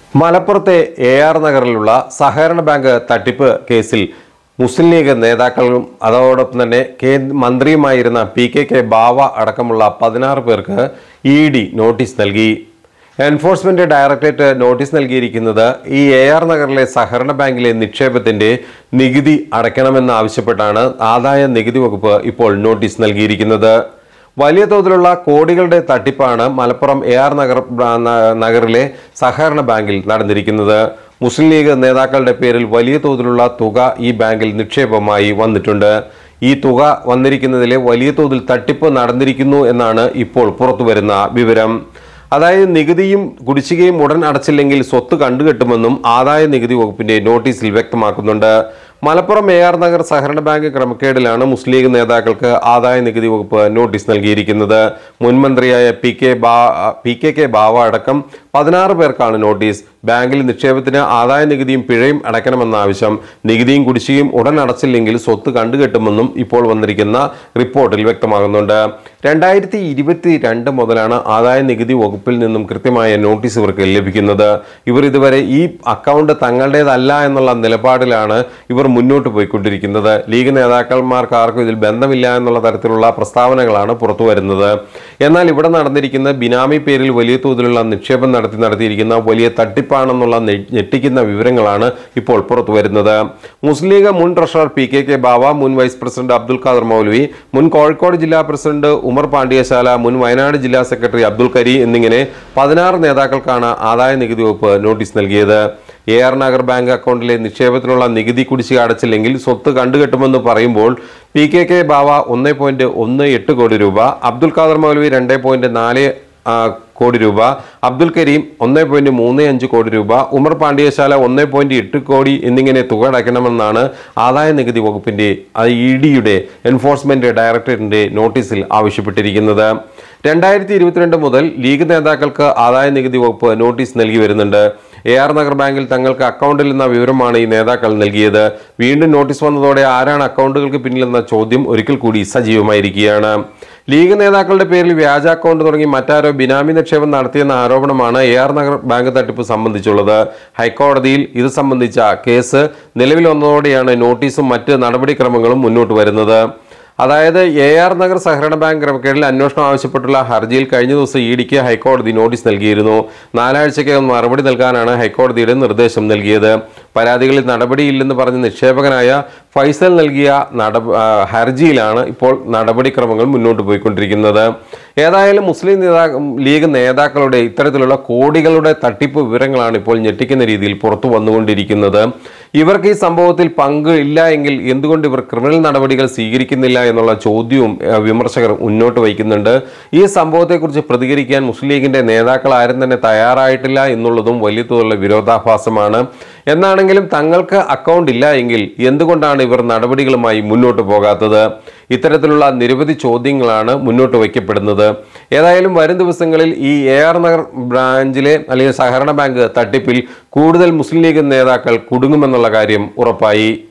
മലപ്പുറത്തെ AR നഗറിലുള്ള സഹകരണ bank തട്ടിപ്പ് കേസിൽ മുസ്ലിം ലീഗ് നേതാക്കളും അതോടൊപ്പം തന്നെ മന്ത്രിയുമായിരുന്ന PKK ബാവ അടക്കമുള്ള 16 പേർക്ക് ED നോട്ടീസ് നൽകി. എൻഫോഴ്സ്മെന്റ് ഡയറക്ടറേറ്റ് നോട്ടീസ് നൽകിയിരിക്കുന്നത് ഈ AR നഗറിലെ സഹകരണ ബാങ്കിലെ നിക്ഷേപത്തിന്റെ നികുതി അടയ്ക്കണമെന്ന് ആവശ്യപ്പെട്ടാണ് ആദായ നികുതി വകുപ്പ് ഇപ്പോൾ നോട്ടീസ് നൽകിയിരിക്കുന്നത്. വലിയ തോതിലുള്ള കോടികളുടെ തട്ടിപ്പാണ് മലപ്പുറം AR നഗറിലെ സഹകരണ ബാങ്കിൽ നടന്നിരിക്കുന്നത്. മുസ്ലിം ലീഗ് നേതാക്കളുടെ പേരിൽ വലിയ തോതിലുള്ള തുക ഈ ബാങ്കിൽ നിക്ഷേപമായി വന്നിട്ടുണ്ട്. ഈ തുക വന്നിരിക്കുന്നതിലെ വലിയ തോതിൽ തട്ടിപ്പ് നടന്നിരിക്കുന്നു എന്നാണ് ഇപ്പോൾ പുറത്തുവരുന്ന വിവരം. അതായത് നികുതിയും കുടിശ്ശികയും ഉടൻ അടച്ചില്ലെങ്കിൽ സ്വത്ത് കണ്ടുകെട്ടുമെന്നും ആദായ നികുതി വകുപ്പിന്റെ നോട്ടീസിൽ വ്യക്തമാക്കുന്നുണ്ട്. മലപ്പുറം AR നഗർ സഹകരണ ബാങ്ക് ക്രമക്കേടിലാണ് മുസ്ലിം ലീഗ് നേതാക്കൾക്ക് ആദായ നികുതി വകുപ്പ് നോട്ടീസ് നൽകിയിരിക്കുന്നത്. മുൻമന്ത്രിയായ PKK ബാവ അടക്കം 16 പേർക്കാണ് നോട്ടീസ്. ബാങ്കിൽ നിക്ഷേപത്തിന് ആദായ നികുതിയും പിഴയും അടയ്ക്കണമെന്ന ആവശ്യം. നികുതിയും കുടിശ്ശികയും ഉടൻ അടച്ചില്ലെങ്കിൽ സ്വത്ത് കണ്ടുകെട്ടുമെന്നും ഇപ്പോൾ വന്നിരിക്കുന്ന റിപ്പോർട്ടിൽ വ്യക്തമാകുന്നുണ്ട്. 2022 മുതലാണ് ആദായ നികുതി വകുപ്പിൽ നിന്നും കൃത്യമായ നോട്ടീസ് ഇവർക്ക് ലഭിക്കുന്നത്. ഇവർ ഇതുവരെ ഈ അക്കൗണ്ട് തങ്ങളുടേതല്ല എന്നുള്ള നിലപാടിലാണ് ഇവർ മുന്നോട്ട് പോയിക്കൊണ്ടിരിക്കുന്നത്. ലീഗ് നേതാക്കന്മാർക്ക് ആർക്കും ഇതിൽ ബന്ധമില്ല എന്നുള്ള തരത്തിലുള്ള പ്രസ്താവനകളാണ് പുറത്തു വരുന്നത്. എന്നാൽ ഇവിടെ നടന്നിരിക്കുന്ന ബിനാമി പേരിൽ വലിയ തോതിലുള്ള നിക്ഷേപം നടത്തിയിരിക്കുന്ന വലിയ തട്ടിപ്പാണെന്നുള്ള ഞെട്ടിക്കുന്ന വിവരങ്ങളാണ് ഇപ്പോൾ പുറത്തു വരുന്നത്. മുസ്ലിം ലീഗ് മുൻ ട്രഷറർ PKK ബാവ, മുൻ വൈസ് പ്രസിഡന്റ് അബ്ദുൽ ഖാദർ മൗലവി, മുൻ കോഴിക്കോട് ജില്ലാ പ്രസിഡന്റ് ഉമർ പാണ്ഡ്യശാല, മുൻ വയനാട് ജില്ലാ സെക്രട്ടറി അബ്ദുൽ കരി എന്നിങ്ങനെ 16 നേതാക്കൾക്കാണ് ആദായ നികുതി വകുപ്പ് നോട്ടീസ് നൽകിയത്. AR നഗർ ബാങ്ക് അക്കൗണ്ടിലെ നിക്ഷേപത്തിനുള്ള നികുതി കുടിശ്ശിക അടച്ചില്ലെങ്കിൽ സ്വത്ത് കണ്ടുകെട്ടുമെന്ന് പറയുമ്പോൾ PKK ബാവ 1.18 കോടി രൂപ, അബ്ദുൽ ഖാദർ മൗലവി 2.4 കോടി രൂപ, അബ്ദുൽ കരീം 1.35 കോടി രൂപ, ഉമർ പാണ്ഡ്യശാല 1.8 കോടി എന്നിങ്ങനെ തുക അടയ്ക്കണമെന്നാണ് ആദായ നികുതി വകുപ്പിന്റെ EDയുടെ എൻഫോഴ്സ്മെന്റ് ഡയറക്ടറേറ്റിന്റെ നോട്ടീസിൽ ആവശ്യപ്പെട്ടിരിക്കുന്നത്. 2022 മുതൽ ലീഗ് നേതാക്കൾക്ക് ആദായ നികുതി വകുപ്പ് നോട്ടീസ് നൽകി വരുന്നുണ്ട്. AR നഗർ ബാങ്കിൽ തങ്ങൾക്ക് അക്കൗണ്ടിൽ എന്ന വിവരമാണ് ഈ നേതാക്കൾ നൽകിയത്. വീണ്ടും നോട്ടീസ് വന്നതോടെ ആരാണ് അക്കൗണ്ടുകൾക്ക് പിന്നിലെന്ന ചോദ്യം ഒരിക്കൽ കൂടി സജീവമായിരിക്കുകയാണ്. ലീഗ് നേതാക്കളുടെ പേരിൽ വ്യാജ അക്കൗണ്ട് തുടങ്ങി മറ്റാരോ ബിനാമി നിക്ഷേപം നടത്തിയെന്ന ആരോപണമാണ് AR നഗർ ബാങ്ക് തട്ടിപ്പ് സംബന്ധിച്ചുള്ളത്. ഹൈക്കോടതിയിൽ ഇത് സംബന്ധിച്ച കേസ് നിലവിൽ വന്നതോടെയാണ് നോട്ടീസും മറ്റ് നടപടിക്രമങ്ങളും മുന്നോട്ട് വരുന്നത്. അതായത് AR നഗർ സഹകരണ ബാങ്ക് ക്രമക്കേടിൽ അന്വേഷണം ആവശ്യപ്പെട്ടുള്ള ഹർജിയിൽ കഴിഞ്ഞ ദിവസം EDക്ക് ഹൈക്കോടതി നോട്ടീസ് നൽകിയിരുന്നു. 4 ആഴ്ചയ്ക്കകം മറുപടി നൽകാനാണ് ഹൈക്കോടതിയുടെ നിർദ്ദേശം നൽകിയത്. പരാതികളിൽ നടപടിയില്ലെന്ന് പറഞ്ഞ് നിക്ഷേപകനായ ഫൈസൽ നൽകിയ ഹർജിയിലാണ് ഇപ്പോൾ നടപടിക്രമങ്ങൾ മുന്നോട്ട് പോയിക്കൊണ്ടിരിക്കുന്നത്. ഏതായാലും മുസ്ലിം ലീഗ് നേതാക്കളുടെ ഇത്തരത്തിലുള്ള കോടികളുടെ തട്ടിപ്പ് വിവരങ്ങളാണ് ഇപ്പോൾ ഞെട്ടിക്കുന്ന രീതിയിൽ പുറത്തു വന്നുകൊണ്ടിരിക്കുന്നത്. ഇവർക്ക് ഈ സംഭവത്തിൽ പങ്ക് ഇല്ല എങ്കിൽ എന്തുകൊണ്ട് ഇവർ ക്രിമിനൽ നടപടികൾ സ്വീകരിക്കുന്നില്ല എന്നുള്ള ചോദ്യവും വിമർശകർ മുന്നോട്ട് വയ്ക്കുന്നുണ്ട്. ഈ സംഭവത്തെക്കുറിച്ച് പ്രതികരിക്കാൻ മുസ്ലിം ലീഗിന്റെ നേതാക്കൾ ആരും തന്നെ തയ്യാറായിട്ടില്ല എന്നുള്ളതും വലിയ തോതിലുള്ള വിരോധാഭാസമാണ്. എന്നാണെങ്കിലും തങ്ങൾക്ക് അക്കൗണ്ട് ഇല്ല എങ്കിൽ എന്തുകൊണ്ടാണ് ഇവർ നടപടികളുമായി മുന്നോട്ട് പോകാത്തത്? ഇത്തരത്തിലുള്ള നിരവധി ചോദ്യങ്ങളാണ് മുന്നോട്ട് വയ്ക്കപ്പെടുന്നത്. ഏതായാലും വരും ദിവസങ്ങളിൽ ഈ AR നഗർ ബ്രാഞ്ചിലെ അല്ലെങ്കിൽ സഹകരണ ബാങ്ക് തട്ടിപ്പിൽ കൂടുതൽ മുസ്ലിം ലീഗ് നേതാക്കൾ കുടുങ്ങുമെന്നുള്ള കാര്യം ഉറപ്പായി.